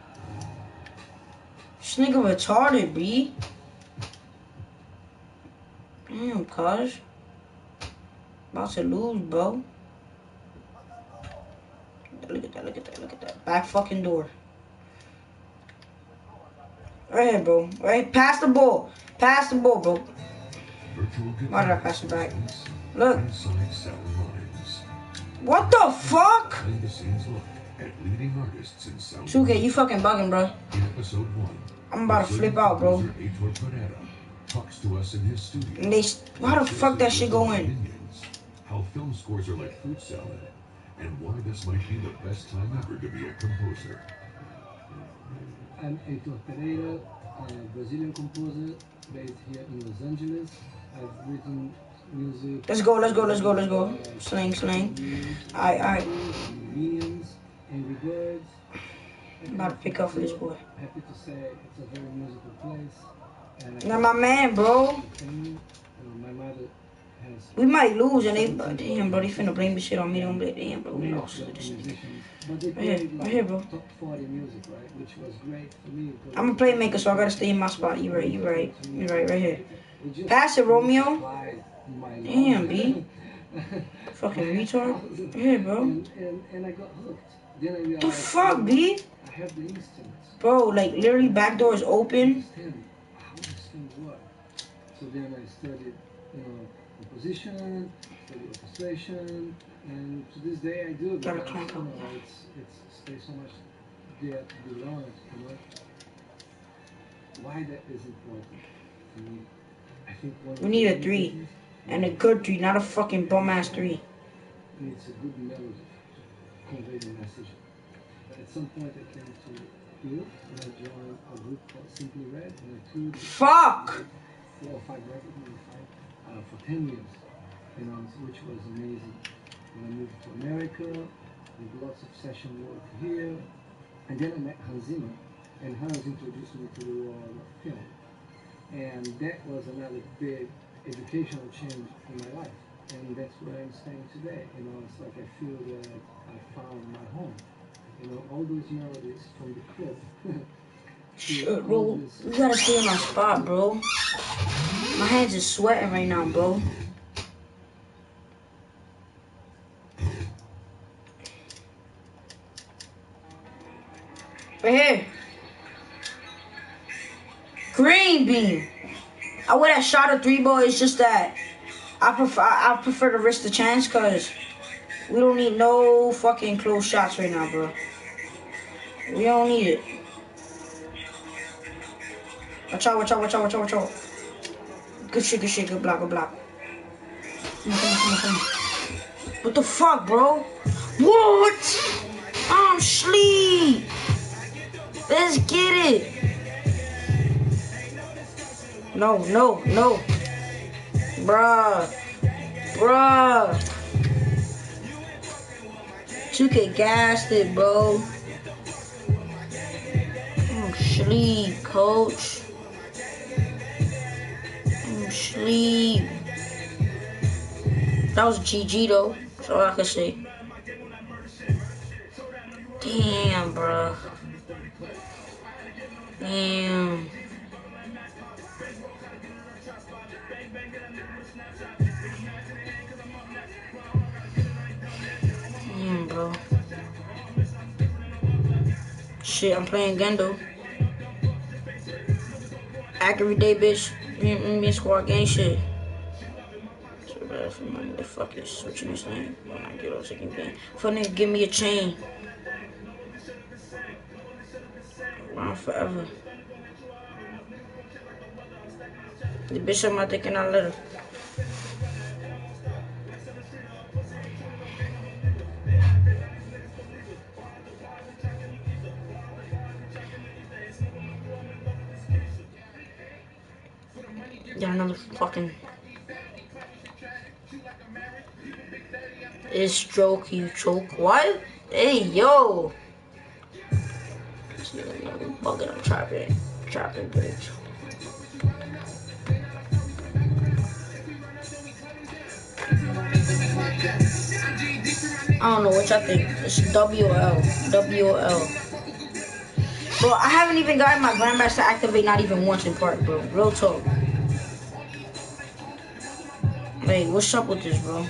[SPEAKER 2] This nigga retarded, B. Damn, cuz. About to lose, bro. Look at that, look at that, look at that. Back fucking door. Right here, bro. Right, pass the ball. Pass the ball, bro. Why did I pass it back? Look. What the fuck? two K, you fucking bugging, bro. I'm about to flip out, bro. And they, why the fuck that shit go in?
[SPEAKER 6] How film scores are like fruit salad, and why this might be the best time ever to be a composer.
[SPEAKER 5] I'm Heitor Pereira, a Brazilian composer based here in Los Angeles. I've written music.
[SPEAKER 2] Let's go, let's go, let's go, let's go. Slang, slang. Alright, alright.
[SPEAKER 5] Minions, Angry Birds.
[SPEAKER 2] I'm about to pick up for this boy.
[SPEAKER 5] Happy to say it's a very musical place. And
[SPEAKER 2] Now my man, bro.
[SPEAKER 5] family, uh, my mother has
[SPEAKER 2] We might lose and they, but damn, bro, they finna blame the shit on me. Don't blame, damn, bro, we lost to this nigga.
[SPEAKER 5] but they
[SPEAKER 2] Right here,
[SPEAKER 5] played
[SPEAKER 2] right
[SPEAKER 5] like
[SPEAKER 2] here, bro.
[SPEAKER 5] top forty music, right? Which was great for me. because
[SPEAKER 2] I'm a playmaker, so I gotta stay in my spot. You right, you right, you right, right here.
[SPEAKER 5] it just
[SPEAKER 2] Pass it, Romeo.
[SPEAKER 5] applied my
[SPEAKER 2] Damn,
[SPEAKER 5] love.
[SPEAKER 2] B. Fucking retard. Right here, bro.
[SPEAKER 5] and, and, and I got hooked. Then I realized,
[SPEAKER 2] The fuck, B?
[SPEAKER 5] I have the instruments.
[SPEAKER 2] Bro, like literally back door is open.
[SPEAKER 5] Understand how these things work. So then I studied, you know, composition, studied orchestration, and to this day I do it.
[SPEAKER 2] Gotta
[SPEAKER 5] because,
[SPEAKER 2] crank
[SPEAKER 5] you
[SPEAKER 2] up.
[SPEAKER 5] know, it's it's there's so much there to be learned, you know. Why that is important to me. I think one
[SPEAKER 2] We need a three. And a good three, not a fucking bum ass three.
[SPEAKER 5] needs a good melody to convey the message. But at some point I came to you and I joined a group called Simply Red and I toured
[SPEAKER 2] Fuck!
[SPEAKER 5] four or five records, maybe five, uh, for ten years, you know, which was amazing. When I moved to America, did lots of session work here, and then I met Hans Zimmer, and Hans introduced me to the world of film. And that was another big educational change in my life. And that's where I'm staying today. You know, it's like I feel that I found my home. You know, all those melodies from the crib.
[SPEAKER 2] Shit, bro. We gotta stay in our spot, bro. My hands is sweating right now, bro. Right here. Green bean. I would have shot a three ball. It's just that I prefer I prefer to risk the chance because we don't need no fucking close shots right now, bro. We don't need it. Watch out, watch out, watch out, watch out, watch out. Good shit, good shit, good block, good block. Come on, come on, come on, come on. What the fuck, bro? What? I'm sleep. Let's get it. No, no, no. Bruh. Bruh. two K gassed it, bro. I'm sleep, coach. I'm sleep. That was G G though. That's all I can say. Damn, bro. Damn. Damn, bro. Shit, I'm playing Gendo. Act every day, bitch. Me, me, me and squad gang shit. So bad for money. The fuck is switching his name when I get on second game. For nigga, give me a chain. Around forever. The bitch on my dick and I let her. Got another fucking. Is stroke you choke? What? Hey yo! Bugging, I'm trapping, trapping, bitch. I don't know what y'all think. It's W L. W L. Bro, I haven't even gotten my Grandmaster to activate not even once in part, bro. Real talk. Hey, what's up with this, bro?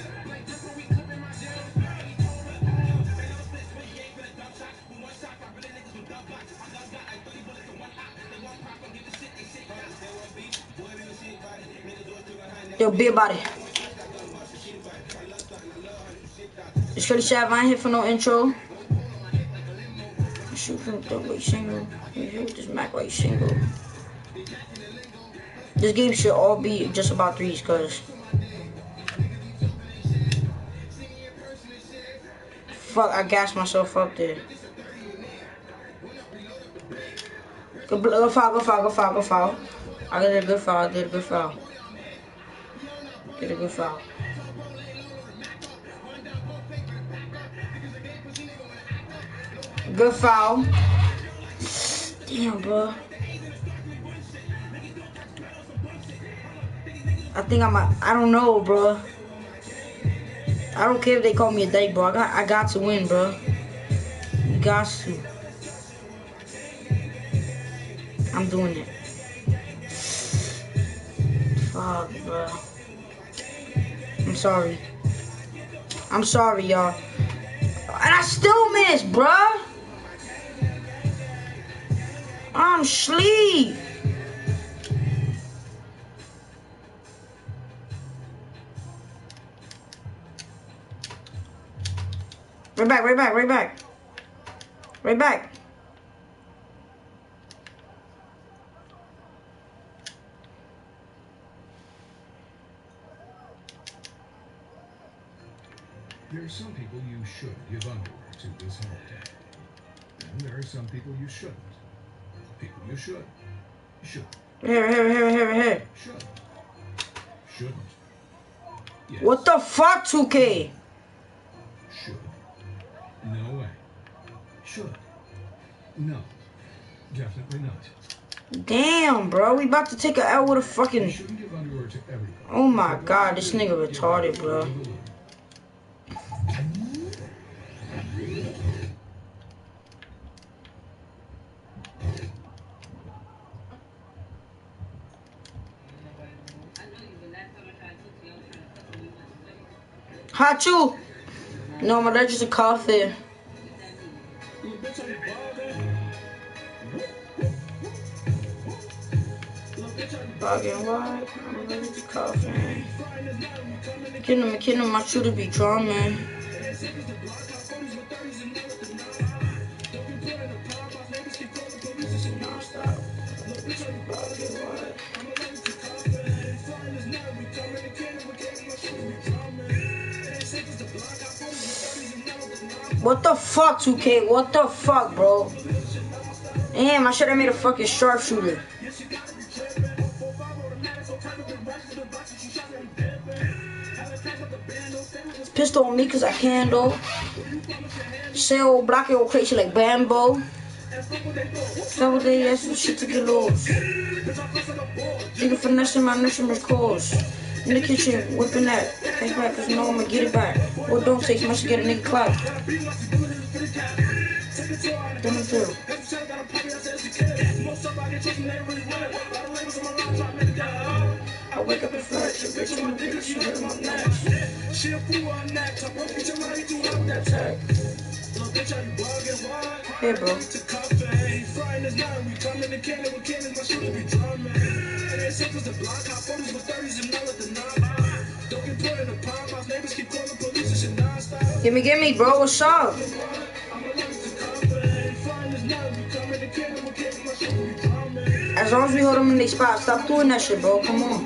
[SPEAKER 2] Yo, be about it. This Shorty Shav, I ain't here for no intro. Shoot from the right single. This Mac right single. This game should all be just about threes, cause fuck, I gassed myself up there. Good, good foul, good foul, good foul, good foul. I did a good foul, I did a good foul. Did a good foul. Good foul. Damn, bro. I think I'm a, I don't know, bro. I don't care if they call me a dyke, bro. I got, I got to win, bro. You got to. I'm doing it. Fuck, bro. I'm sorry. I'm sorry, y'all. And I still missed, bro. I'm sleep. Right back, right back, right back. Right back.
[SPEAKER 6] There are some people you should give underwear to this holiday. And there are some people you shouldn't. People you should. Should.
[SPEAKER 2] Here, here, here, here, here.
[SPEAKER 6] Should. Shouldn't. Yes.
[SPEAKER 2] What the fuck, two K?
[SPEAKER 6] Should. No way. Should. No. Definitely not.
[SPEAKER 2] Damn, bro. We about to take a L with a fucking...
[SPEAKER 6] You shouldn't give underwear to everybody.
[SPEAKER 2] Oh my god, this nigga retarded, bro. Hachu! No, I'm allergic to coffee. Fucking what? I'm allergic to coffee. Kidding him, kidding him, I should be drumming. What the fuck, two K? What the fuck, bro? Damn, I should have made a fucking sharpshooter. Pistol on me cause I can though. Say block it or crazy like Bambo. Double day, that's some shit to get lost. Nigga finessing my nursing calls. In the kitchen, whipping that. Catch back, cause you know I'ma get it back. Or don't take much to get a nigga clap. Done it through. I wake up and flash, a bitch in my bitch, she hurt my neck. Hey, bro. Gimme, gimme, bro. What's up? As long as we hold them in their spot, stop doing that shit, bro. Come on.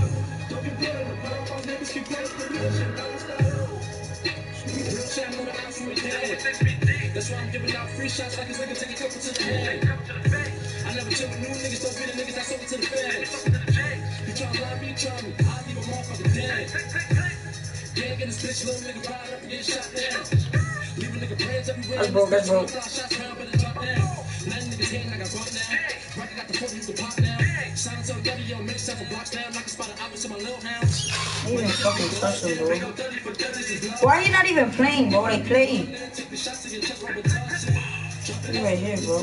[SPEAKER 2] That's why I'm giving out free shots like it's like a take a couple to the head. I never chill with new niggas, don't be the niggas that's over to the feds. You tryna lie me, you try me, I'll leave a motherfucker dead. Can't get this bitch, little nigga ride up and get shot down. Leave a nigga brands everywhere. That's broke, that's broke. Shots around, better drop down. Letting niggas hit like I brought down. Rocket got the phone, you can pop now. Silence on W, yo, make yourself a blocks down. Like a spot of opposite my little house. I ain't even fucking touching, bro. Why are you not even playing, bro? They playing. You right here, bro.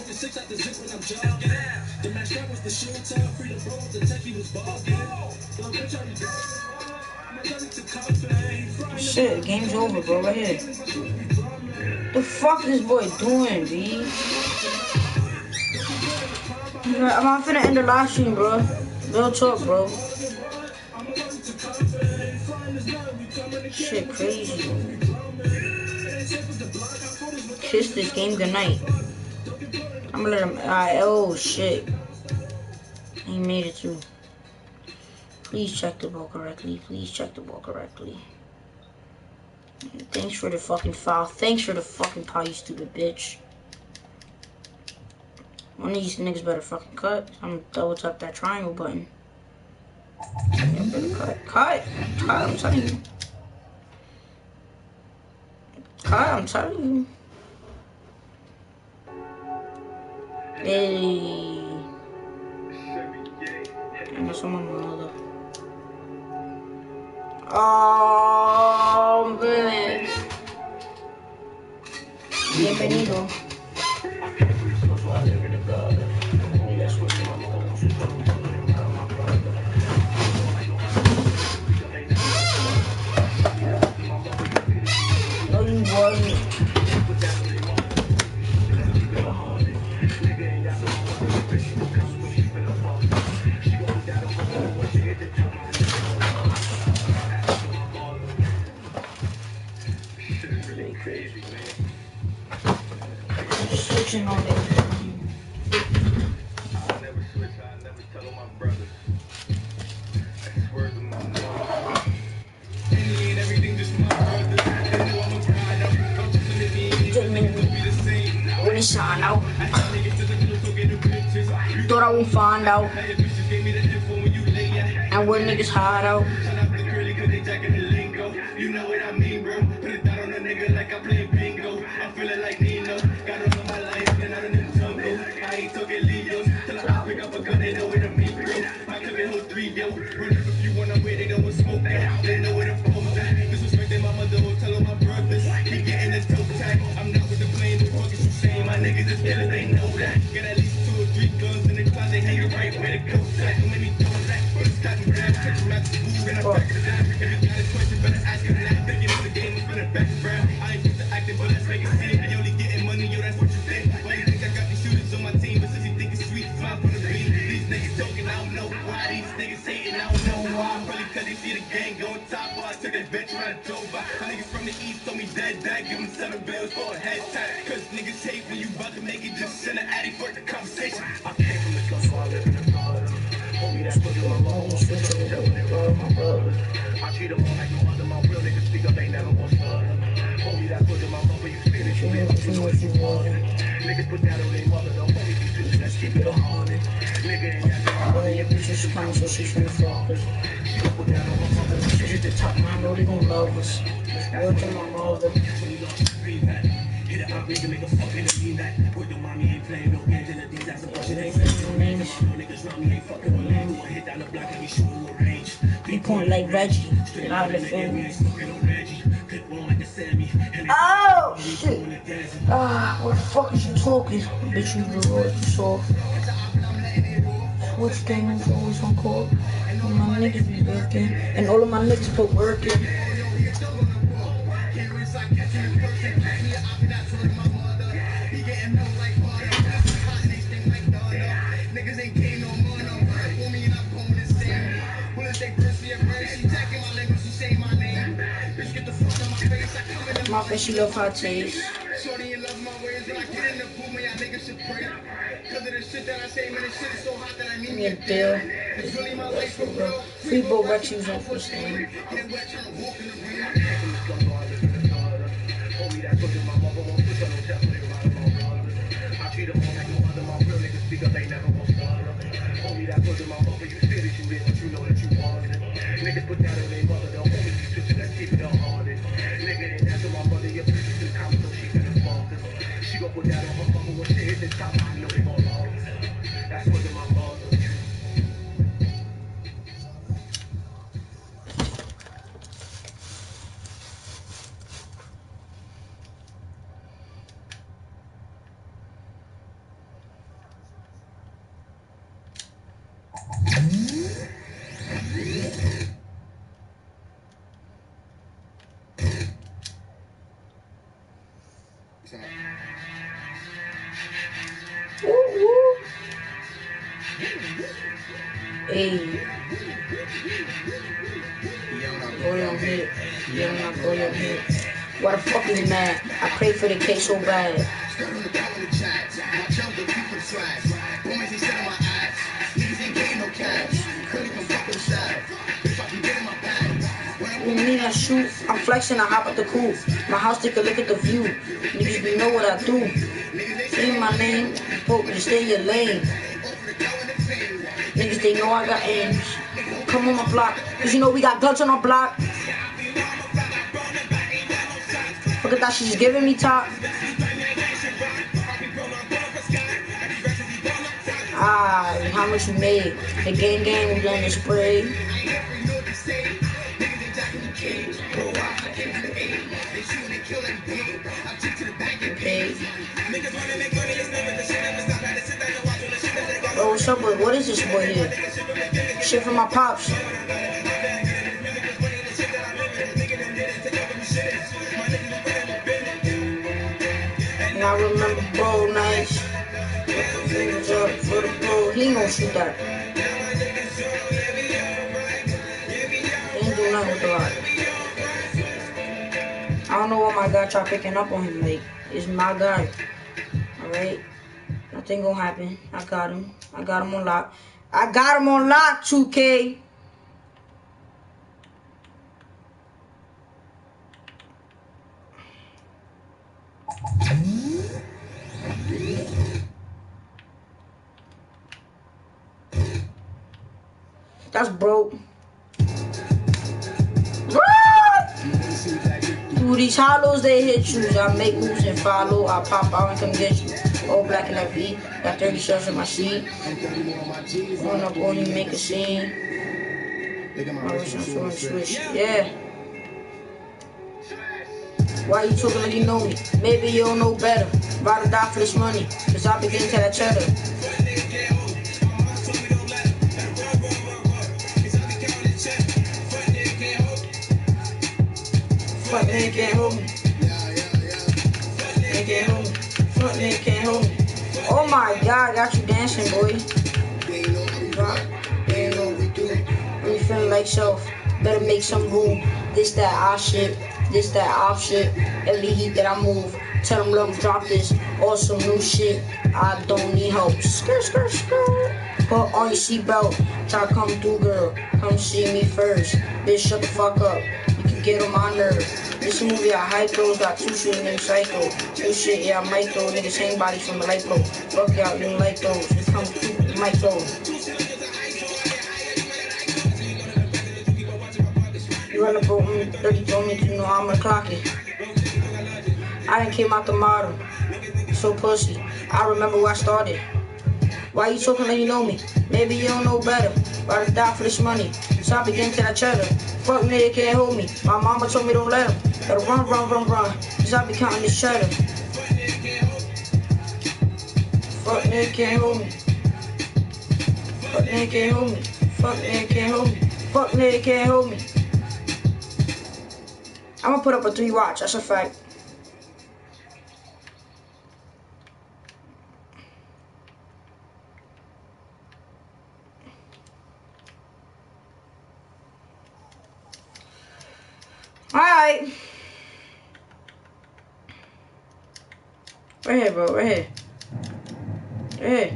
[SPEAKER 2] Shit, the game's over, bro. Right here. The fuck this boy doing, B? I'm finna end the live stream, bro. Real talk, bro. Shit, crazy. Kiss this game goodnight. I'm gonna let him. Uh, oh shit. He made it through. Please check the ball correctly. Please check the ball correctly. Thanks for the fucking foul. Thanks for the fucking foul, you stupid bitch. One of these niggas better fucking cut. I'm gonna double tap that triangle button. Yeah, better cut. Cut! Cut, I'm telling you. Cut, I'm telling you. Hey. And that's on my mother. Oh, man. Bienvenido. No, you wasn't. Switching on it. When it's shine out, thought I would find out, and where niggas hide out.
[SPEAKER 5] You know what I mean, bro. Put it down on a nigga like I play bingo. I'm feeling like Nino. Got on my life and out in the jungle. I ain't talking Leos. Till I pick up a gun, they know what I mean, bro. I took it whole three, yo. Run up if you wanna wait, they know what smoke that. They know what I'm posed at. Disrespecting my mother, tell all my brothers. He getting a toe tag. I'm not with the plane, the fuck is you saying? My niggas is killers, they know that. Got at least two or three guns in the closet, hanging right where the coast at. Don't make me do that. But it's cotton grab, catch him out the school, and I back it down. If you got a question, better ask him now. Thinking of the game, it's been a background. I ain't used to acting, but let's make it see. I only getting money, yo, that's what you think. Why you think I got these shooters on my team? But since you think it's sweet, smile for the beat. These niggas joking, I don't know why. These niggas hating, I don't know why. Probably cause they see the gang going top. While I took that bitch around and drove by. My niggas from the east told me dead, dead. Give them seven bills for a head tag. Cause niggas hate when you about to make it. Just send an addy for the conversation. I came from the club, so I live in the garden. Homie, that's what my mom was switching. Tell me love my brother. I treat them all like no other. My real niggas speak up, they never want fun. Homie, that's what my mother, you feel it, you live, you know what you want. Niggas put that on their mother, the homie be switching, let's keep it a hundred. Nigga ain't got no money, if you just come, so she's finna fuck us. She gon' put that on my mother, she hit the top, man, I know they gon' love us. Word to my mother. Hit it out, nigga, nigga, fucking to mean that. Put the mommy ain't playing no games in the D's, that's a bunch of names. Niggas around me ain't fucking with me. Do a hit down the block and we shooting with range.
[SPEAKER 2] He point like Reggie. Get out of the family. Oh shit! Ah, what the fuck is you talking? Bitch, you the Lord, you soft. Which game is always on call? And my niggas be working, and all of my niggas put work in. My face, she love how it tastes. Give me a bill. Free Bo Rex, you was on first name.
[SPEAKER 5] Niggas put that on their mother, the homie be switching, let's keep it on hardest. Nigga ain't after my mother, your bitch is in the comments, so she finna fuck us. She gon' put that on her mama when she hit the top, I know they gon' love us. That's what my mother.
[SPEAKER 2] Hey. Goyam hit. Yeah, I'm not Goyam hit. Why the fuck is he mad? I prayed for the case so bad. you mean I shoot? I'm flexing, I hop at the coupe. My house, take a look at the view. Niggas, you know what I do. Say my name, hope you stay in your lane. Niggas, they know I got aims. Come on my block, cause you know we got guns on our block. Look at that, she's giving me top. Ah, how much you made? The gang gang was on the spray. Okay. Bro, what's up with, what is this boy here? Shit from my pops. And I remember bro nice. Fingers up for the bro. He ain't gonna shoot that. He ain't do nothing with the rock. I don't know why my guy tried picking up on him. Like, it's my guy. Alright? Nothing gonna happen. I got him. I got him on lock. I got him on lock, two K. That's broke. Through these hollows, they hit you. I make moves and follow. I pop out and come get you. All black in that V. Got thirty shells in my seat. Run up on you, make a scene. My wrist is on switch. Yeah. Why you talking like you know me? Maybe you don't know better. Rather die for this money. Cause I begin to that cheddar. Fuck nigga can't hold me. Nigga can't hold me. Fuck nigga can't hold me. Oh my god, got you dancing, boy. They know what we do. When you feeling like self, better make some room. This that off shit. This that off shit. Every heat that I move. Tell them let them drop this. Awesome new shit. I don't need help. Skirt, skirt, skirt. Put on your seatbelt. Try to come through, girl. Come see me first. Bitch, shut the fuck up. Get on my nerves. This movie I hype those, got two shit named Psycho. Two shit, yeah, I might throw niggas same bodies from the light pole. Fuck y'all, you don't like those. You come through, you might throw. You run up on me, thirty told me, you know I'm gonna clock it. I done came out the model. So pussy. I remember where I started. Why you talking like you know me? Maybe you don't know better. Rather die for this money. So I begin to that cheddar. Fuck nigga can't hold me. My mama told me don't let him. Gotta run, run, run, run. Cause I be counting this cheddar. Fuck nigga can't hold me. Fuck nigga can't hold me. Fuck nigga can't hold me. Fuck nigga can't hold me. I'm gonna put up a three watch. That's a fact. Alright. Right here, bro. Right here. Right here.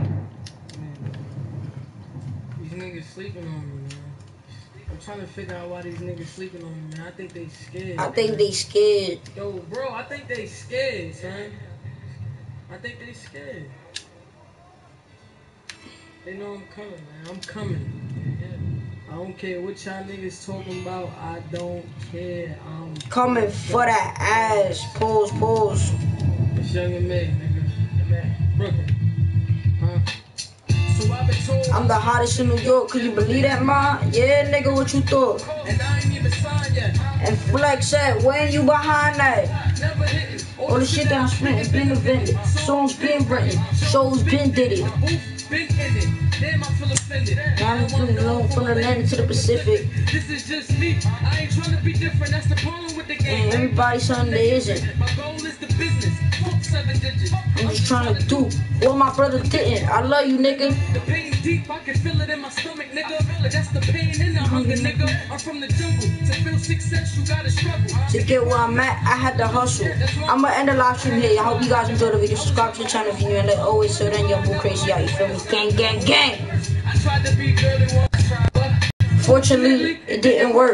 [SPEAKER 1] These niggas sleeping on me, man. I'm trying to figure out why these niggas sleeping on me, man. I think they scared.
[SPEAKER 2] I think
[SPEAKER 1] man.
[SPEAKER 2] they scared.
[SPEAKER 1] Yo, bro, I think they scared, son. I think they scared. They know I'm coming, man. I'm coming. Yeah. I don't care what y'all niggas talking about. I don't care. I'm
[SPEAKER 2] coming for that ass. Pause, pause.
[SPEAKER 1] It's Young and May, nigga. Man, Brooklyn. Huh? So I've been told
[SPEAKER 2] I'm the hottest in New York. Could you believe that, ma? Yeah, nigga, what you thought?
[SPEAKER 1] And I ain't even signed yet.
[SPEAKER 2] And Flex said, when you behind that?
[SPEAKER 1] Never hitting.
[SPEAKER 2] All the shit that I'm spitting been invented. Songs been written. Shows been did it.
[SPEAKER 1] Been ended. Damn, I feel offended.
[SPEAKER 2] Now I'm feeling alone from the land to the Pacific.
[SPEAKER 1] This is just me. I ain't trying to be different. That's the problem with the game.
[SPEAKER 2] And everybody something they isn't.
[SPEAKER 1] My goal is the business. Fuck seven digits.
[SPEAKER 2] I'm just trying to do what my brother didn't. I love you, nigga.
[SPEAKER 1] The pain's deep. I can feel it in my stomach, nigga. But that's the pain in the hunger, nigga. I'm from the jungle. To feel success, you gotta struggle.
[SPEAKER 2] To get where I'm at, I had to hustle. I'ma end the live stream here. I hope you guys enjoyed the video. Subscribe to the channel if you're new. And like always, so then you'll go crazy out. You feel me? Gang, gang, gang.
[SPEAKER 1] I tried to be girly once, but
[SPEAKER 2] fortunately, it didn't work.